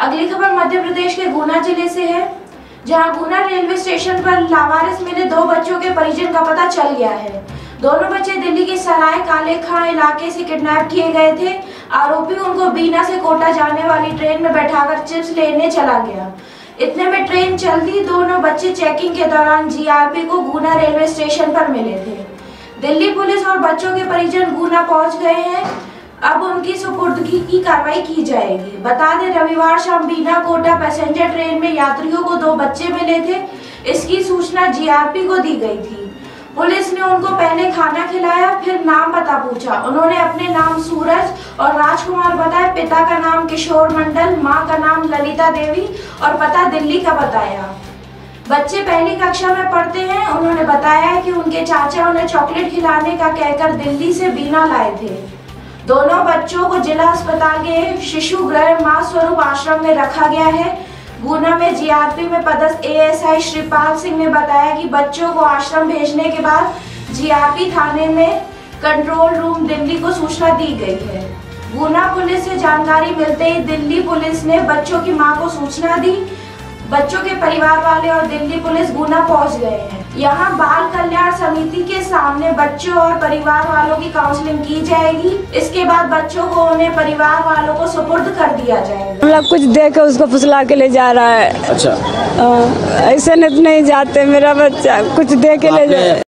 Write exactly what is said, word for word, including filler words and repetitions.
अगली खबर मध्य प्रदेश के गुना जिले से है, जहां गुना रेलवे स्टेशन पर लावारिस मिले दो बच्चों के परिजन का पता चल गया है। दोनों बच्चे दिल्ली के सराय काले खां इलाके से किडनैप किए गए थे। आरोपी उनको बीना से कोटा जाने वाली ट्रेन में बैठाकर चिप्स लेने चला गया। इतने में ट्रेन चलती, दोनों बच्चे चेकिंग के दौरान जीआरपी को गुना रेलवे स्टेशन पर मिले थे। दिल्ली पुलिस और बच्चों के परिजन गुना पहुंच गए हैं। अब उनकी सुपुर्दगी की कार्रवाई की जाएगी। बता दें, रविवार शाम बीना कोटा पैसेंजर ट्रेन में यात्रियों को दो बच्चे मिले थे। इसकी सूचना जीआरपी को दी गई थी। पुलिस ने उनको पहले खाना खिलाया, फिर नाम पता पूछा। उन्होंने अपने नाम सूरज और राजकुमार बताया, पिता का नाम किशोर मंडल, मां का नाम ललिता देवी और पता दिल्ली का बताया। बच्चे पहली कक्षा में पढ़ते हैं। उन्होंने बताया कि उनके चाचा उन्हें चॉकलेट खिलाने का कहकर दिल्ली से बीना लाए थे। दोनों बच्चों को जिला अस्पताल के शिशु गृह मां स्वरूप आश्रम में रखा गया है। गुना में जीआरपी में पदस्थ एएसआई श्रीपाल सिंह ने बताया कि बच्चों को आश्रम भेजने के बाद जीआरपी थाने में कंट्रोल रूम दिल्ली को सूचना दी गई है। गुना पुलिस से जानकारी मिलते ही दिल्ली पुलिस ने बच्चों की मां को सूचना दी। बच्चों के परिवार वाले और दिल्ली पुलिस गुना पहुंच गए हैं। यहाँ बाल कल्याण समिति के सामने बच्चों और परिवार वालों की काउंसलिंग की जाएगी। इसके बाद बच्चों को उन्हें परिवार वालों को सुपुर्द कर दिया जाएगा। हम लोग कुछ दे के उसको फुसला के ले जा रहा है। अच्छा, आ, ऐसे नहीं जाते। मेरा बच्चा कुछ दे के ले जाए।